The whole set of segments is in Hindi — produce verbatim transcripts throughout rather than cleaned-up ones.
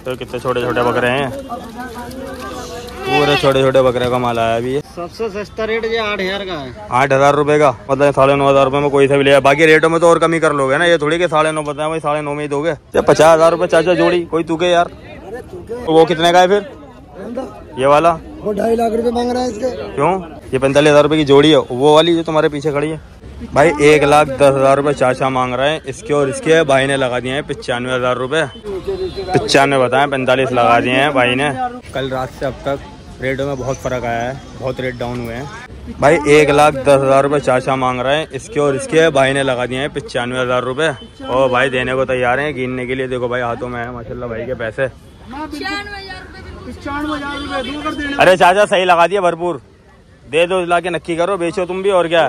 सकते हो कितने छोटे छोटे बकरे हैं, पूरे छोटे छोटे बकरे का माल आया अभी। सबसे सस्ता रेट ये आठ हजार का है। आठ हजार रुपए का मतलब साढ़े नौ हजार रुपए में कोई सा भी ले। बाकी रेटों में तो और कमी कर लोगे ना, ये थोड़ी के साढ़े नौ बताया भाई साढ़े नौ में ही दोगे। पचास हजार रुपए चाचा जोड़ी कोई तू के यार। वो कितने का है फिर ये वाला? वो ढाई लाख रुपए मांग रहा है इसके। क्यों? ये पैंतालीस हजार रुपए की जोड़ी है। वो वाली जो तुम्हारे पीछे खड़ी है भाई एक लाख दस हजार रुपए चाचा मांग रहे हैं इसके, और इसके भाई ने लगा दिए हैं पचानवे हजार रुपए। पचानवे बताए, पैंतालीस लगा दिए हैं भाई ने। कल रात से अब तक रेटों में बहुत फर्क आया है, बहुत रेट डाउन हुए हैं भाई। एक लाख दस हजार रुपए चाचा मांग रहे हैं इसके, और इसके भाई ने लगा दिए हैं पचानवे हजार रुपए। और भाई देने को तैयार हैं, गिनने के लिए देखो भाई हाथों में है माशाल्लाह भाई के पैसे। अरे चाचा सही लगा दिया, भरपूर दे दो, ला के नक्की करो, बेचो तुम भी और क्या।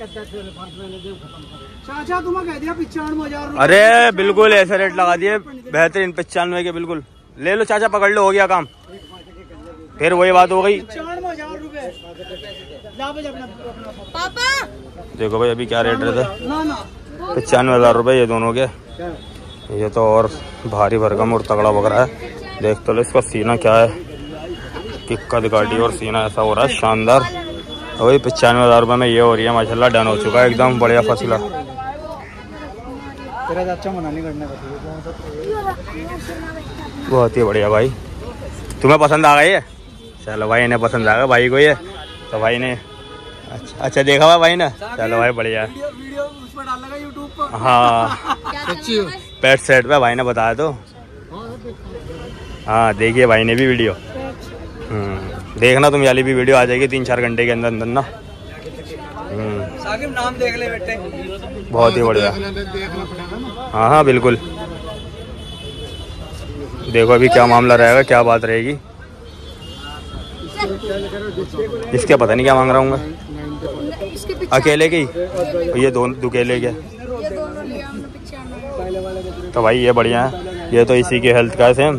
चाचा तुम्हें कह दिया पचानवे हजार। अरे बिल्कुल ऐसे रेट लगा दिए बेहतरीन पचानवे के, बिल्कुल ले लो चाचा, पकड़ लो, हो गया काम। फिर वही बात हो गई। देखो भाई अभी क्या रेट रहता, पचानवे हजार रुपए ये दोनों के। ये तो और भारी भरकम और तगड़ा बकरा है। देख तो लो इसका सीना क्या है, कि कद गाड़ी और सीना ऐसा हो रहा है शानदार। वही पचानवे हजार रुपये में ये हो रही है माशाल्लाह, डन हो चुका है एकदम बढ़िया फसला। बहुत ही बढ़िया भाई, तुम्हें पसंद आ गई है? चलो भाई इन्हें पसंद आ गया भाई को ये, तो भाई ने अच्छा अच्छा देखा हुआ भाई ने। चलो भाई बढ़िया। हाँ पेट सेट पे भाई ने बताया तो। हाँ देखिए भाई ने भी वीडियो, देखना तुम वाली भी वीडियो आ जाएगी तीन चार घंटे के अंदर अंदर ना। नाम देख ले बेटे, बहुत ही बढ़िया। हाँ हाँ बिल्कुल, देखो अभी क्या मामला रहेगा, क्या बात रहेगी। इसके पता नहीं क्या मांग रहा हूँ मैं, अकेले की ये दोनों दुकेले के। तो भाई ये बढ़िया है, ये तो इसी के हेल्थ का है सेम।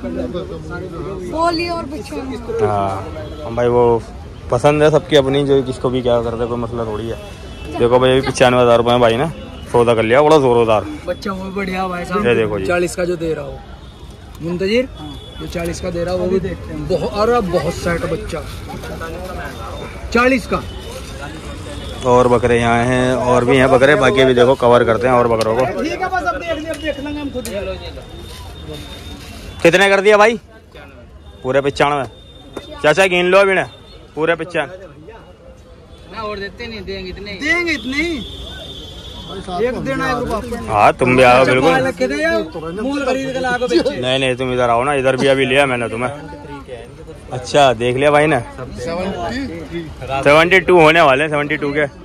हाँ भाई वो पसंद है सबकी अपनी, जो किसको भी क्या करता है कोई मसला थोड़ी है। देखो भाई अभी पचानवे हजार रुपये भाई ने सौदा कर लिया, बड़ा जोरदार बच्चा वो बढ़िया भाई साहब। देखो चालीस का जो दे रहा हो मुंतजिर, जो चालीस का दे रहा हो वो भी देखते हैं। बहुत अरे बहुत सेट बच्चा चालीस का। और बकरे यहाँ हैं, और भी हैं बकरे, बाकी भी देखो कवर करते हैं और बकरों को। ठीक है बस अब देख लिया, अब देख लेंगे हम खुद। कितने कर दिया भाई? पूरे पचानवे चाचा गिन लो अभी ने, पूरे पचानवे और देते नहीं, देंगे इतने देंगे इतने एक देना एक रुपया। हाँ तुम भी आओ बिल्कुल। नहीं नहीं तुम इधर आओ ना, इधर भी अभी लिया मैंने तुम्हें। अच्छा देख लिया भाई ने, सेवेंटी टू होने वाले, सेवेंटी टू के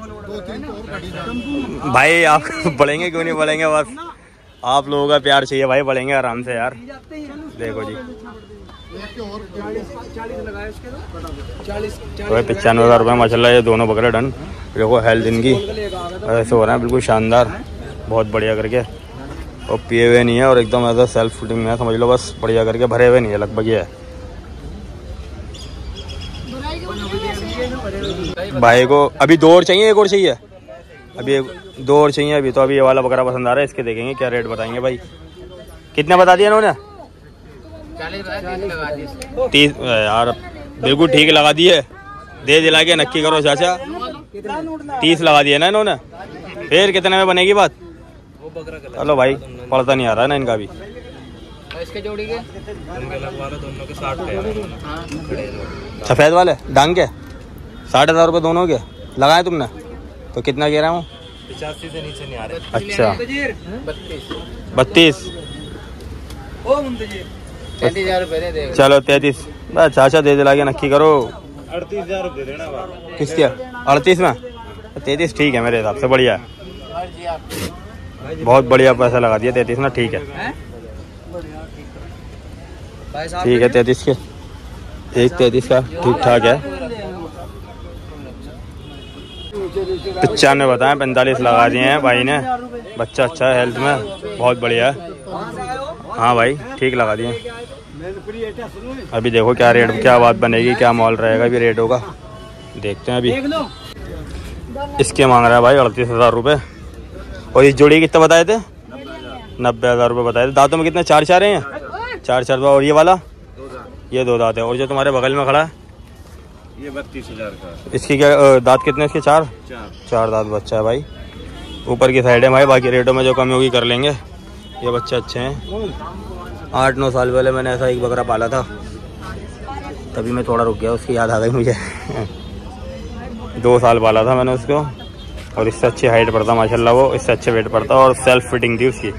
भाई। आप बढ़ेंगे क्यों नहीं बढ़ेंगे, बस आप लोगों का प्यार चाहिए भाई, बढ़ेंगे आराम से यार। देखो जी तो पचानवे हजार रुपये माशाल्लाह ये दोनों बकरे डन। देखो हेल्थ इनकी ऐसे हो रहा है बिल्कुल शानदार, बहुत बढ़िया करके। और पिए हुए नहीं है और एकदम ऐसा सेल्फ फुटिंग में है, समझ लो बस बढ़िया करके, भरे हुए नहीं है लगभग ये है। भाई को अभी दो और चाहिए, एक और चाहिए अभी, दो और चाहिए अभी। तो अभी ये वाला बकरा पसंद आ रहा है, इसके देखेंगे क्या रेट बताएंगे भाई। कितने बता दिया इन्होंने? तीस यार बिल्कुल ठीक लगा दिए, दे दिला के नक्की करो चाचा। तीस लगा दिए ना इन्होंने, फिर कितने में बनेगी बात? चलो भाई पड़ता नहीं आ रहा है ना इनका भी। इसके जोड़ी के सफेद वाले डांग के साठ हजार रुपये दोनों के लगाए तुमने, तो कितना कह रहा हूँ? पचासी से नीचे नहीं आ रहे। अच्छा बत्तीस, तैतीस हजार रुपये। चलो तैतीस बस चाचा दे दिला के नक्की करो। अड़तीस हजार रुपये देना किसके? अड़तीस में तैतीस ठीक है मेरे हिसाब से, बढ़िया है, बहुत बढ़िया पैसा लगा दिया। तैतीस ना ठीक है, ठीक है तैतीस के, एक तैतीस का ठीक ठाक है। पचानवे बताएं, पैंतालीस लगा दिए हैं भाई ने। बच्चा अच्छा है, हेल्थ में बहुत बढ़िया है। हाँ भाई ठीक लगा दिए। अभी देखो क्या रेट, क्या बात बनेगी, क्या मॉल रहेगा अभी रेटों का, देखते हैं अभी। इसके मांग रहा है भाई अड़तीस हजार रुपये। और इस जोड़ी कितना बताए थे? नब्बे हजार रुपये बताए थे। दांतों में कितने? चार चार हैं, चार चार और ये वाला ये दो दांत है। और जो तुम्हारे बगल में खड़ा है ये बत्तीस हजार का। इसकी क्या दांत कितने इसके? चार चार चार दांत बच्चा है भाई। ऊपर की साइड है भाई। बाकी रेटों में जो कमी होगी कर लेंगे। ये बच्चे अच्छे हैं। आठ नौ साल पहले मैंने ऐसा एक बकरा पाला था, तभी मैं थोड़ा रुक गया, उसकी याद आ गई मुझे। दो साल पाला था मैंने उसको और इससे अच्छी हाइट पड़ता माशाल्लाह, वो इससे अच्छे वेट पड़ता और सेल्फ फिटिंग थी उसकी।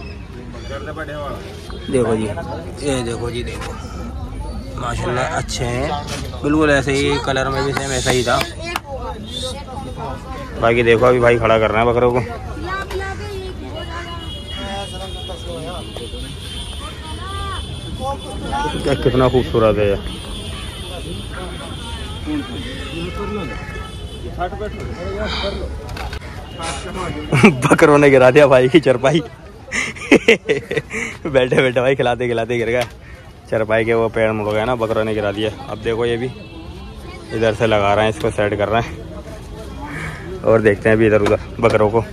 देखो जी, ये देखो जी, देखो माशाल्लाह अच्छे हैं बिल्कुल, ऐसे ही कलर में भी सेम ऐसा ही था। बाकी देखो अभी भाई खड़ा कर रहे हैं बकरों को। क्या कितना खूबसूरत है ये। बकरों ने गिरा दिया भाई की चरपाई। बैठे बैठे भाई खिलाते खिलाते गिर गया चरपाई के, वो पेड़ मुड़ गया ना, बकरों ने गिरा दिया। अब देखो ये भी इधर से लगा रहे हैं, इसको सेट कर रहे हैं और देखते हैं अभी इधर उधर बकरों को।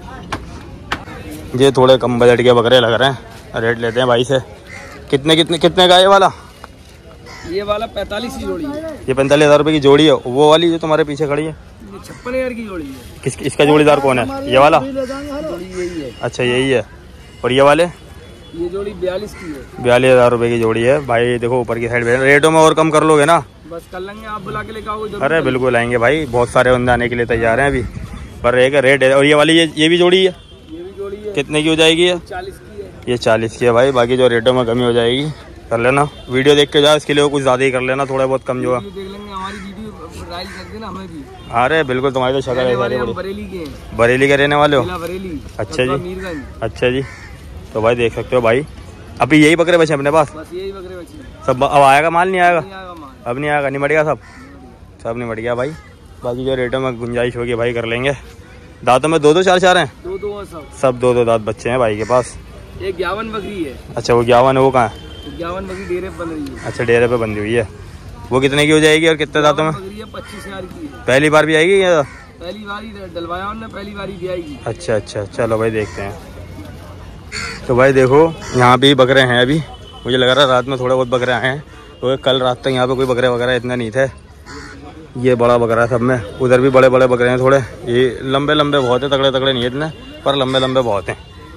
ये थोड़े कम बजट के बकरे लग रहे हैं। रेट लेते हैं भाई से। कितने कितने कितने का ये वाला? ये वाला पैंतालीस की जोड़ी है। ये पैंतालीस हज़ार रुपये की जोड़ी है। वो वाली जो तुम्हारे पीछे खड़ी है ये छप्पन हजार की जोड़ी है। किस इसका जोड़ीदार कौन है? ये वाला? जोड़ी यही है। अच्छा यही है। और ये वाले? ये जोड़ी बयालीस की है। बयालीस हज़ार रुपये की जोड़ी है भाई। देखो ऊपर की साइड पे रेटों में और कम कर लोगे ना? बस कर लेंगे, आप बुला के लेकर आओगे। अरे बिल्कुल आएंगे भाई, बहुत सारे बंदे आने के लिए तैयार हैं अभी, पर एक रेट है। और ये वाली ये ये भी जोड़ी है? ये भी जोड़ी है। कितने की हो जाएगी ये? चालीस की है। ये चालीस की है भाई। बाकी जो रेटों में कमी हो जाएगी कर लेना, वीडियो देख के जाओ, इसके लिए कुछ ज़्यादा ही कर लेना, थोड़ा बहुत कम जो है देख लेंगे। हमारी वीडियो ट्रायल कर देना हमें भी। अरे बिल्कुल, तुम्हारी तो शक्ल है सारी बड़ी। बरेली के हैं। बरेली के रहने वाले हो? बरेली। अच्छा जी, मीरगंज। अच्छा जी। तो भाई देख सकते हो भाई, अभी यही बकरे बचे अपने पास? बस यही बकरे बचे। सब अब आएगा माल? नहीं आएगा? नहीं आएगा माल। अब नहीं आएगा, निमट गया सब सब निमट गया भाई। बाकी जो रेटों में गुंजाइश होगी भाई कर लेंगे। दांतों में दो दो चार चार हैं? दो दो सब सब दो दो दांत बच्चे हैं भाई के पास। एक ग्यावन बकरी है। अच्छा वो ग्यावन है, वो कहाँ है? ग्यावन बकरी डेरे पे बन रही है। अच्छा डेरे पे बंधी हुई है। वो कितने की हो जाएगी और कितने दांतों में? बकरी है पच्चीस हजार की है। पहली बार भी आएगी या? पहली बारी डलवाया उन्होंने, पहली बारी भी आएगी। अच्छा अच्छा, चलो भाई देखते हैं। तो भाई देखो यहाँ भी बकरे हैं अभी। मुझे लग रहा है रात में थोड़े बहुत बकरे आए हैं, तो कल रात तक यहाँ पे कोई बकरे वगैरह इतना नहीं थे। ये बड़ा बकरा है सब में, उधर भी बड़े बड़े बकरे हैं थोड़े। ये लंबे लंबे बहुत है, तगड़े तगड़े नहीं है इतने, पर लंबे लंबे बहुत हैं।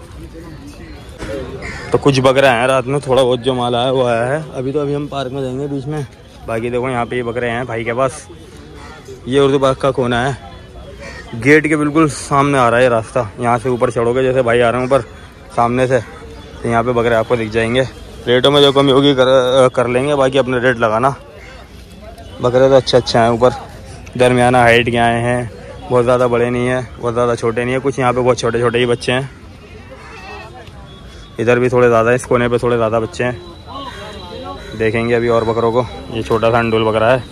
तो कुछ बकरे हैं रात में, थोड़ा बहुत जो माल आया वो आया है। अभी तो अभी हम पार्क में जाएंगे बीच में। बाकी देखो यहाँ पे ये बकरे हैं भाई के पास। ये उर्दू बाग का कोना है, गेट के बिल्कुल सामने आ रहा है रास्ता। यहाँ से ऊपर चढ़ोगे, जैसे भाई आ रहे हैं ऊपर सामने से, तो यहाँ पे बकरे आपको दिख जाएंगे। रेटों में जो कमी होगी कर, कर लेंगे। बाकी अपने रेट लगाना। बकरे तो अच्छे अच्छे हैं, ऊपर दरमियाना हाइट के आए हैं, बहुत ज़्यादा बड़े नहीं है, बहुत ज़्यादा छोटे नहीं है। कुछ यहाँ पे बहुत छोटे छोटे ही बच्चे हैं। इधर भी थोड़े ज़्यादा, इस कोने पे थोड़े ज़्यादा बच्चे हैं। देखेंगे अभी और बकरों को। ये छोटा सा अंडुल बकरा है।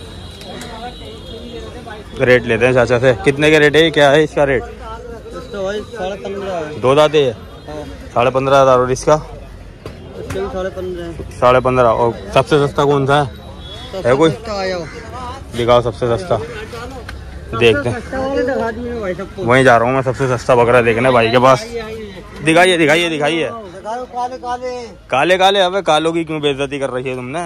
रेट लेते हैं चाचा से। कितने के रेट है? क्या है इसका रेट? साढ़े पंद्रह। दो दाते है? साढ़े पंद्रह हज़ार। और इसका? साढ़े पंद्रह। साढ़े पंद्रह। और सबसे सस्ता कौन सा है? है कोई? दिखाओ सबसे सस्ता, देखते हैं। वहीं जा रहा हूँ मैं सबसे सस्ता बकरा देखने भाई के पास। दिखाइए दिखाइए दिखाइए। काले काले काले काले। अबे कालों की क्यों बेइज्जती कर रही है तुमने?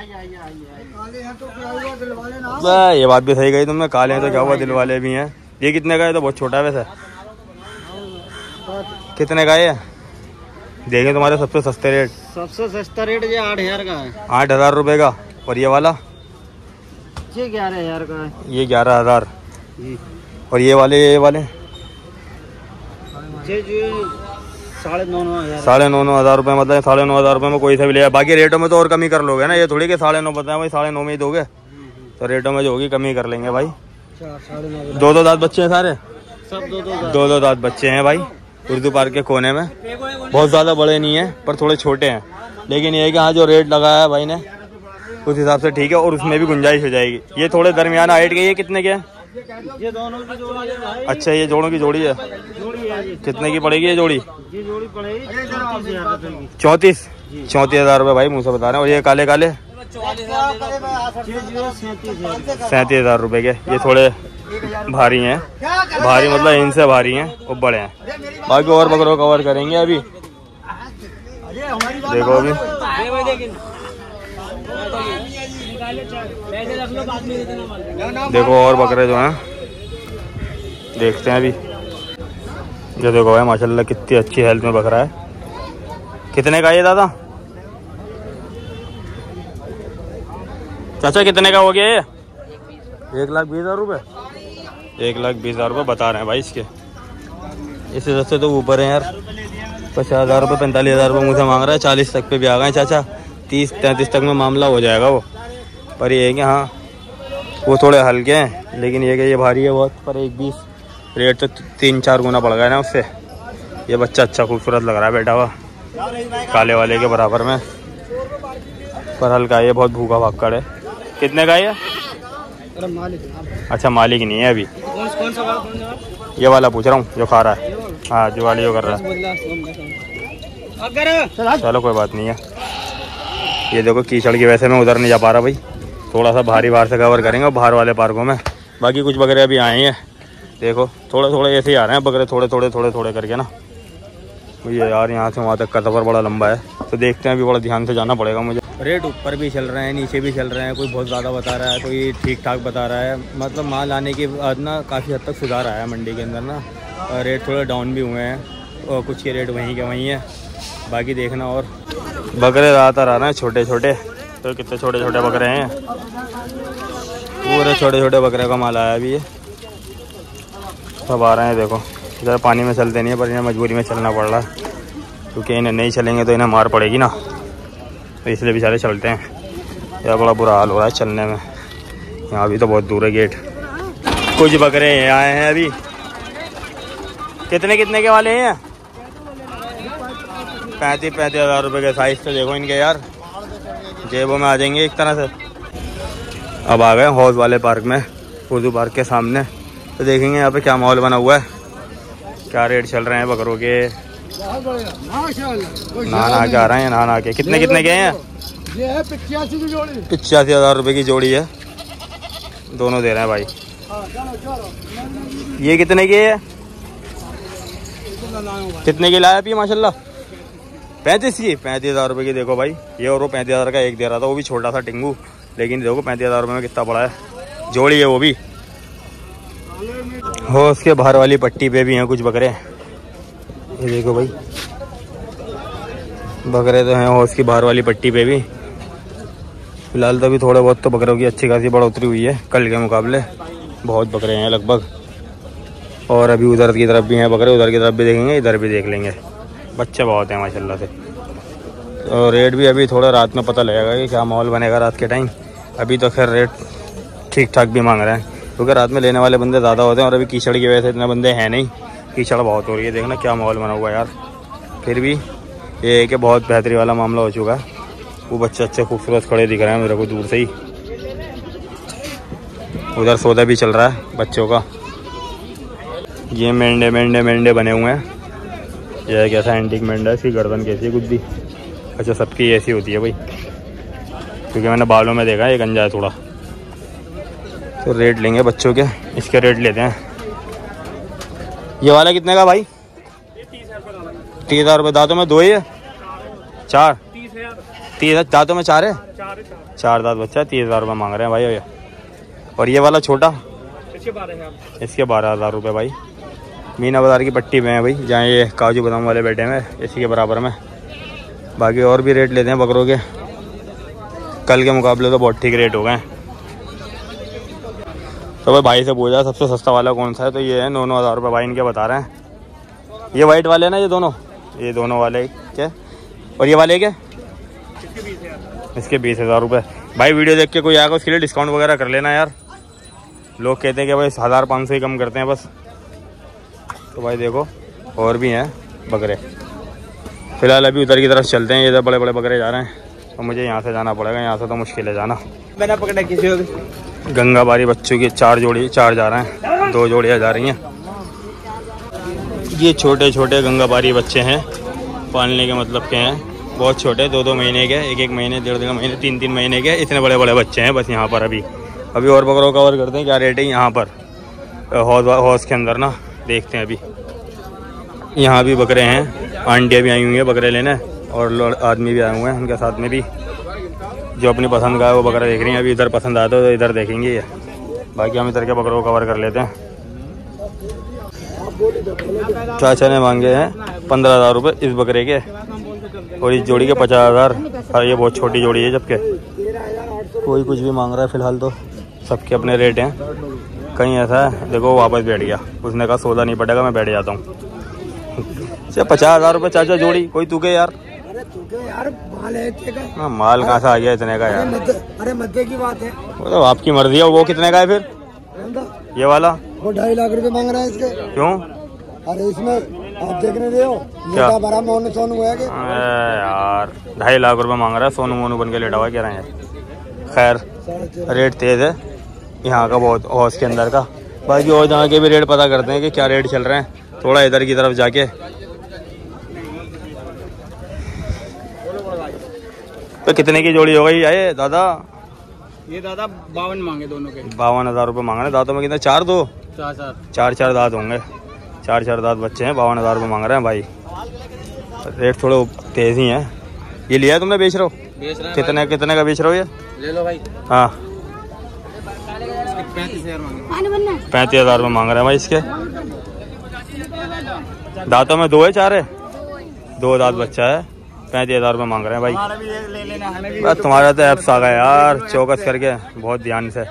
ये बात भी सही कही तुमने, काले हैं तो क्या हुआ, दिल वाले भी हैं। ये कितने का है? तो बहुत छोटा है वैसे। कितने का है? देखें तुम्हारे सबसे सस्ते रेट। सबसे सस्ता रेट ये आठ हजार का है। आठ हजार रुपये का। और ये वाला? ये ग्यारह हजार का है। ये ग्यारह हजार। और ये वाले ये वाले? साढ़े नौ नौ हजार। साढ़े नौ नौ हज़ार रुपये। मतलब साढ़े नौ हज़ार रुपये में कोई सा भी ले। बाकी रेटों में तो और कमी कर लोगे ना, ये थोड़ी के साढ़े नौ बताया भाई, साढ़े नौ में ही दोगे। तो रेटों में जो होगी कमी कर लेंगे भाई। दो दो दांत बच्चे हैं सारे? सब दो दो दो दो दांत बच्चे हैं भाई उर्दू पार्क के कोने में। बहुत ज़्यादा बड़े नहीं है, पर थोड़े छोटे हैं। लेकिन ये है कि हाँ जो रेट लगाया है भाई ने उस हिसाब से ठीक है, और उसमें भी गुंजाइश हो जाएगी। ये थोड़े दरमियाना हाइट के। ये कितने के हैं? ये दोनों की जोड़ी है भाई। अच्छा ये जोड़ों की जोड़ी है। जोड़ी है। कितने की पड़ेगी ये जोड़ी? ये जोड़ी पड़ेगी चौंतीस हजार रुपए की। चौंतीस चौंतीस हज़ार रुपये भाई मुँह से बता रहे हैं। और ये काले काले? सैंतीस हज़ार रुपये के। ये थोड़े भारी हैं, भारी मतलब इनसे भारी हैं, वो बड़े हैं। बाकी और बकरों कवर करेंगे अभी। देखो अभी देखो और बकरे जो हैं देखते हैं अभी। ये देखो भाई माशाल्लाह कितनी अच्छी हेल्थ में बकरा है। कितने का ये दादा? चाचा कितने का हो गया ये? एक लाख बीस हजार रुपये एक लाख बीस हजार रुपये बता रहे हैं भाई इसके। इससे सस्ते तो ऊपर है यार। पचास हजार रुपये पैंतालीस हजार रुपये मुझसे मांग रहा है। चालीस तक पे भी आ गए चाचा। तीस तैंतीस तक में मामला हो जाएगा वो। पर ये है कि हाँ वो थोड़े हल्के हैं, लेकिन ये कि ये भारी है बहुत। पर एक बीस रेट तो तीन चार गुना बढ़ गया ना उससे। ये बच्चा अच्छा खूबसूरत लग रहा है बैठा हुआ काले वाले के बराबर में, पर हल्का है ये, बहुत भूखा भागकर है। कितने का ये? अच्छा मालिक नहीं है अभी। ये वाला पूछ रहा हूँ जो खा रहा है। हाँ जो वाली जो कर रहा है। चलो कोई बात नहीं है। ये देखो कीचड़ की वैसे मैं उधर नहीं जा पा रहा भाई। थोड़ा सा भारी बाहर से कवर करेंगे बाहर वाले पार्कों में। बाकी कुछ बकरे अभी आए हैं। देखो थोड़े थोड़े ऐसे ही आ रहे हैं बकरे, थोड़े थोड़े थोड़े थोड़े करके ना। ये यार यहाँ से वहाँ तक का सफ़र बड़ा लंबा है, तो देखते हैं अभी। बड़ा ध्यान से जाना पड़ेगा मुझे। रेट ऊपर भी चल रहे हैं नीचे भी चल रहे हैं। कोई बहुत ज़्यादा बता रहा है, कोई ठीक ठाक बता रहा है। मतलब माल आने के बाद ना काफ़ी हद तक सुधार आया है मंडी के अंदर ना। रेट थोड़े डाउन भी हुए हैं और कुछ के रेट वहीं के वहीं हैं। बाकी देखना। और बकरे ज़्यादातर आ रहे हैं छोटे छोटे। तो कितने छोटे छोटे बकरे हैं, पूरे छोटे छोटे बकरे का माल आया अभी। ये सब आ रहे हैं। देखो इधर पानी में चलते नहीं है, पर इन्हें मजबूरी में चलना पड़ रहा है, क्योंकि इन्हें नहीं चलेंगे तो इन्हें मार पड़ेगी ना, तो इसलिए बेचारे चलते हैं। यह बड़ा बुरा हाल हो रहा है चलने में। यहाँ भी तो बहुत दूर है गेट। कुछ बकरे आए हैं अभी। कितने कितने के वाले हैं? पैंतीस पैंतीस हज़ार रुपये के। साइज तो देखो इनके यार, जेबों में आ जाएंगे एक तरह से। अब आ गए हौज वाले पार्क में, उर्दू पार्क के सामने। तो देखेंगे यहाँ पे क्या माहौल बना हुआ है, क्या रेट चल रहे हैं बकरों के। नहा के आ रहे हैं, नहा के। कितने कितने के हैं? ये है पिचासी की जोड़ी। पिचासी हज़ार रुपये की जोड़ी है। दोनों दे रहे हैं भाई। ये कितने की है? कितने की लाया अभी माशाल्लाह? पैंतीस की। पैंतीस हज़ार रुपये की। देखो भाई ये और वो पैंतीस हज़ार का एक दे रहा था, वो भी छोटा सा टिंगू। लेकिन देखो पैंतीस हज़ार रुपये में कितना बड़ा है। जोड़ी है वो भी। हो उसके बाहर वाली पट्टी पे भी हैं कुछ बकरे। ये देखो भाई बकरे तो हैं हौस की बाहर वाली पट्टी पे भी। फिलहाल तो अभी थोड़े बहुत तो बकरों की अच्छी खासी बढ़ोतरी हुई है कल के मुकाबले। बहुत बकरे हैं लगभग। और अभी उधर की तरफ भी हैं बकरे, उधर की तरफ भी देखेंगे, इधर भी देख लेंगे। बच्चे बहुत हैं माशाल्लाह से। और रेट भी अभी थोड़ा रात में पता लगेगा कि क्या माहौल बनेगा रात के टाइम। अभी तो खैर रेट ठीक ठाक भी मांग रहे हैं, क्योंकि रात में लेने वाले बंदे ज़्यादा होते हैं। और अभी कीचड़ की वजह से इतने बंदे हैं नहीं, कीचड़ बहुत हो रही है। देखना क्या माहौल बना हुआ है यार। फिर भी ये है कि बहुत बेहतरी वाला मामला हो चुका है। वो बच्चे अच्छे खूबसूरत खड़े दिख रहे हैं मेरे को दूर से ही। उधर सौदा भी चल रहा है बच्चों का। ये मेंढे मेंढे मेंढे बने हुए हैं। यह कैसा एंटीक मेंढा है, इसकी गर्दन कैसी है गुद्दी। अच्छा सबकी ऐसी होती है भाई, क्योंकि मैंने बालों में देखा है ये गंजा है थोड़ा। तो रेट लेंगे बच्चों के, इसके रेट लेते हैं। ये वाला कितने का भाई? तीस हज़ार रुपये। दांतों में दो ही है? चार? तीस दांतों में चार है? चार दांत बच्चा है। तीस हज़ार रुपये मांग रहे हैं भाई भैया। और ये वाला छोटा? इसके बारह हज़ार रुपये भाई। मीना बाज़ार की पट्टी में है भाई, जहाँ ये काजू बादाम वाले बैठे हैं इसी के बराबर में। बाकी और भी रेट लेते हैं बकरों के। कल के मुकाबले तो बहुत ठीक रेट हो गए। तो भाई भाई से पूछा सबसे सस्ता वाला कौन सा है, तो ये है। नौ नौ हज़ार रुपये भाई इनके बता रहे हैं। ये वाइट वाले ना, ये दोनों ये दोनों वाले क्या? और ये वाले क्या? इसके बीस हज़ार रुपये। भाई वीडियो देख के कोई आएगा उसके लिए डिस्काउंट वगैरह कर लेना यार। लोग कहते हैं कि भाई हज़ार पाँच सौ ही कम करते हैं बस। तो भाई देखो और भी हैं बकरे। फिलहाल अभी उधर की तरफ चलते हैं। इधर बड़े बड़े बकरे जा रहे हैं, तो मुझे यहाँ से जाना पड़ेगा। यहाँ से तो मुश्किल है जाना। मैंने पकड़ा किसी को। गंगाबारी बच्चों की चार जोड़ी चार जा रहे हैं, दो जोड़ियाँ जा रही हैं। ये छोटे छोटे गंगाबारी बच्चे हैं, पालने के मतलब के हैं। बहुत छोटे, दो दो महीने के, एक एक महीने, डेढ़ डेढ़ महीने, तीन तीन महीने के। इतने बड़े बड़े बच्चे हैं बस यहाँ पर। अभी अभी और बकरों का कवर करते हैं क्या रेट है यहाँ पर हौज हौज के अंदर ना। देखते हैं अभी। यहाँ भी बकरे हैं, आंटियाँ भी आई हुई हैं बकरे लेने। और लोग आदमी भी आए हुए हैं उनके साथ में भी, जो अपनी पसंद का है वो बकरा देख रही हैं। अभी इधर पसंद आया तो इधर देखेंगे ये, बाकी हम इधर के बकरों को कवर कर लेते हैं। चाचा ने मांगे हैं पंद्रह हज़ार रुपये इस बकरे के, और इस जोड़ी के पचास हज़ार। ये बहुत छोटी जोड़ी है, जबकि कोई कुछ भी मांग रहा है फिलहाल तो सबके अपने रेट हैं। कहीं ऐसा है देखो वापस बैठ गया, उसने कहा सौदा नहीं पड़ेगा मैं बैठ जाता हूँ। पचास हज़ार रुपये चाचा जोड़ी, कोई तू के यार। अरे तू के यार माल है इतने का। हाँ माल कहाँ से आ गया इतने का यार। अरे मध्य की बात है, वो तो आपकी मर्जी है। वो कितने का है फिर ये वाला? वो ढाई लाख रुपए मांग रहा है इसके। क्यों? अरे इसमें आप देखने दे हो क्या बड़ा मोनू सोनू है कि यार ढाई लाख रुपए मांग रहा है, सोनू मोनू बन के लेटा हुआ कह रहे हैं। खैर रेट तेज है यहाँ का बहुत, हौस के अंदर का। बाकी और जहाँ के भी रेट पता करते हैं कि क्या रेट चल रहे हैं, थोड़ा इधर की तरफ जाके। तो कितने की जोड़ी हो गई ये दादा? ये दादा बावन मांगे दोनों के। बावन हजार रुपये मांग रहे हैं। दांतों में कितना? चार दो चार चार चार चार दांत होंगे, चार चार दांत बच्चे हैं। बावन हजार रुपये मांग रहे हैं भाई। रेट थोड़े तेज ही हैं। ये लिया तुमने? बेच रहे हो? बेच रहे हैं। कितने कितने का बेच रहे हो ये? ले लो भाई। हाँ पैंतीस हजार मांगे। पैंतीस हजार रुपये मांग रहे हैं भाई इसके। दांतों में दो है चार है? दो दांत बच्चा है, पैंतीस हजार रुपये मांग रहे हैं भाई। ले लेना हमें भी। बस तुम्हारा तो ऐप्स आ गया यार, चौकस करके बहुत ध्यान से।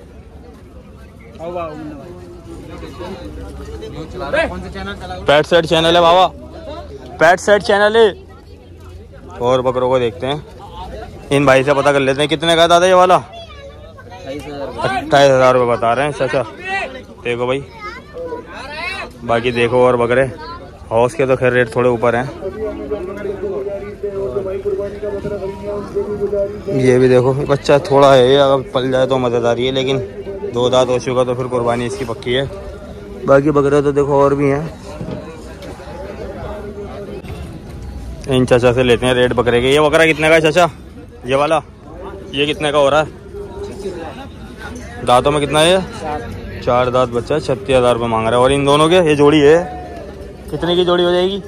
पैट सेट चैनल है बाबा, पैट सेट चैनल है। और बकरों को देखते हैं, इन भाई से पता कर लेते हैं कितने का दादा ये वाला। अट्ठाईस हजार रुपये बता रहे हैं चाचा। देखो भाई, बाकी देखो और बकरे हौस के तो खैर रेट थोड़े ऊपर हैं। ये भी देखो बच्चा थोड़ा है, ये अगर पल जाए तो मज़ेदारी है, लेकिन दो दांत हो चुका तो फिर कुर्बानी इसकी पक्की है। बाकी बकरे तो देखो और भी हैं। इन चाचा से लेते हैं रेट बकरे के। ये बकरा कितने का है चाचा ये वाला? ये कितने का हो रहा है? दांतों में कितना है ये? चार दांत बच्चा, छत्तीस हजार रुपये मांग रहा है। और इन दोनों के ये जोड़ी है, कितने की जोड़ी हो जाएगी?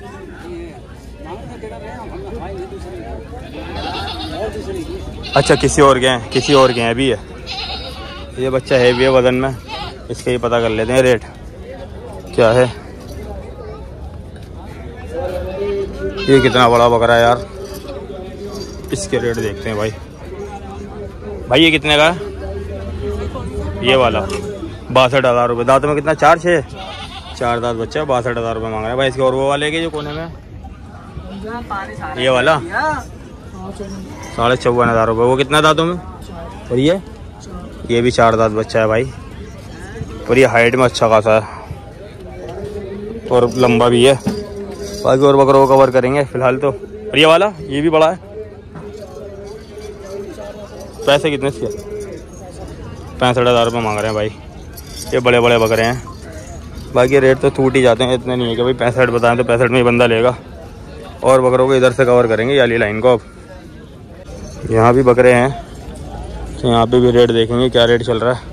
अच्छा किसी और के हैं, किसी और के हैं भी है। ये बच्चा है भी है वजन में, इसके ही पता कर लेते हैं रेट क्या है। ये कितना बड़ा बकरा है यार, इसके रेट देखते हैं भाई। भाई ये कितने का है ये वाला? बासठ हज़ार रुपये। दांतों में कितना? चार छः चार दांत बच्चा, बासठ हज़ार रुपये मांग रहे हैं भाई इसके। और वो वाले के जो कोने में ये वाला साढ़े चौवन हज़ार रुपये। वो कितना दांतों में? और ये ये भी चार दांत बच्चा है भाई, और ये हाइट में अच्छा खासा है और लंबा भी है। बाकी और बकरों को कवर करेंगे फिलहाल तो। और ये वाला ये भी बड़ा है। पैसे कितने इसके? पैंसठ हज़ार रुपये मांग रहे हैं भाई। ये बड़े बड़े बकरे हैं। बाकी रेट तो टूट ही जाते हैं, इतने नहीं है कि भाई पैंसठ बताएं तो पैंसठ में ही बंदा लेगा। और बकरों को इधर से कवर करेंगे ये वाली लाइन को। अब यहाँ भी बकरे हैं तो यहाँ पे भी रेट देखेंगे क्या रेट चल रहा है।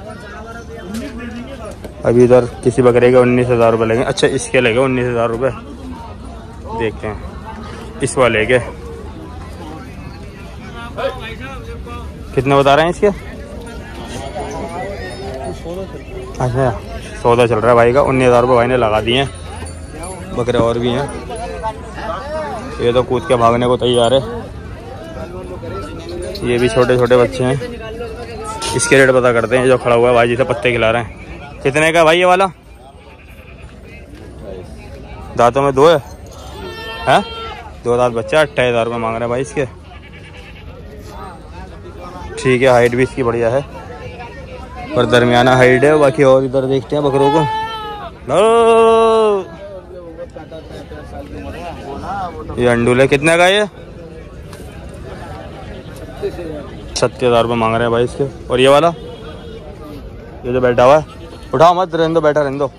अभी इधर किसी बकरे के उन्नीस हज़ार रुपये लेंगे। अच्छा इसके लेंगे उन्नीस हज़ार रुपये। देखते हैं इस वाले के कितने बता रहे हैं इसके। अच्छा सौदा चल रहा है भाई का, उन्नीस हज़ार रुपये भाई ने लगा दिए हैं। बकरे और भी हैं, ये तो कूद के भागने को तैयार है। ये भी छोटे छोटे बच्चे हैं। इसके रेट पता करते हैं। जो खड़ा हुआ है भाई जिसे पत्ते खिला रहे हैं, कितने का भाई ये वाला? दांतों में दो है, है? दो दांत बच्चा, अट्ठाईस हज़ार रुपये मांग रहे हैं भाई इसके। ठीक है, हाइट भी इसकी बढ़िया है और दरमियाना हाइट है। बाकी और इधर देखते हैं बकरों को। ये अंडूल है, कितने का ये? छत्तीस हज़ार रुपये मांग रहे हैं भाई इसके। और ये वाला ये जो बैठा हुआ है, उठाओ मत, रहने दो, बैठा रहने दो।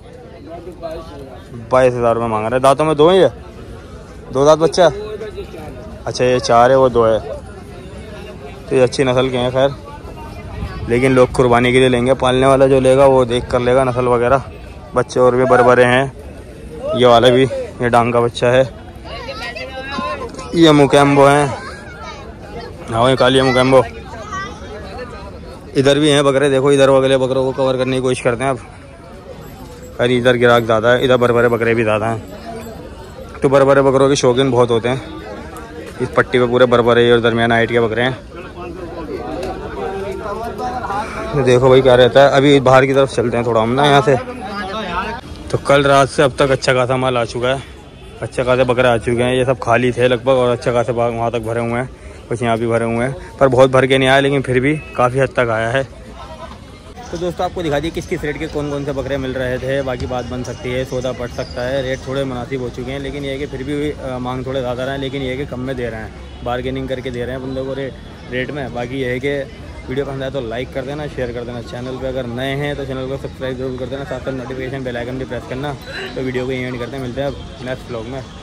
बाईस हज़ार रुपये मांग रहे हैं। दांतों में दो ही है, दो दांत बच्चा। अच्छा ये चार है, वो दो है। तो ये अच्छी नस्ल के हैं खैर, लेकिन लोग कुर्बानी के लिए लेंगे। पालने वाला जो लेगा वो देख कर लेगा नस्ल वगैरह। बच्चे और भी बड़े बड़े हैं। ये वाला भी ये डांग का बच्चा है। ये मुकैम्बो हैं, हाँ ये काली मुकैम्बो। इधर भी हैं बकरे, देखो इधर अगले बकरों को कवर करने की कोशिश करते हैं अब। अरे इधर गिराक ज़्यादा है, इधर बड़े बड़े बकरे भी ज़्यादा हैं। तो बड़े बड़े बकरों के शौकीन बहुत होते हैं। इस पट्टी पे पूरे बड़े बड़े और दरमियाना हाइट के बकरे हैं। तो देखो भाई क्या रहता है। अभी बाहर की तरफ चलते हैं थोड़ा हम ना यहाँ से। तो कल रात से अब तक अच्छा खासा माल आ चुका है, अच्छा खासे बकरे आ चुके हैं। ये सब खाली थे लगभग और अच्छा खासे वहाँ तक भरे हुए हैं, कुछ यहाँ भी भरे हुए हैं, पर बहुत भर के नहीं आया, लेकिन फिर भी काफ़ी हद तक आया है। तो दोस्तों आपको दिखा दी किस किस रेट के कौन कौन से बकरे मिल रहे थे। बाकी बात बन सकती है, सौदा पड़ सकता है, रेट थोड़े मुनासिब हो चुके हैं, लेकिन ये है कि फिर भी मांग थोड़े ज़्यादा रहे हैं, लेकिन ये है कि कम में दे रहे हैं, बारगेनिंग करके दे रहे हैं बंदों को रे, रेट में। बाकी ये है कि वीडियो पसंद आए तो लाइक कर देना, शेयर कर देना। चैनल पे अगर नए हैं तो चैनल को सब्सक्राइब जरूर कर देना, साथ साथ नोटिफिकेशन बेल आइकन भी प्रेस करना। तो वीडियो को एंड करते हैं, मिलते हैं अब नेक्स्ट व्लॉग में।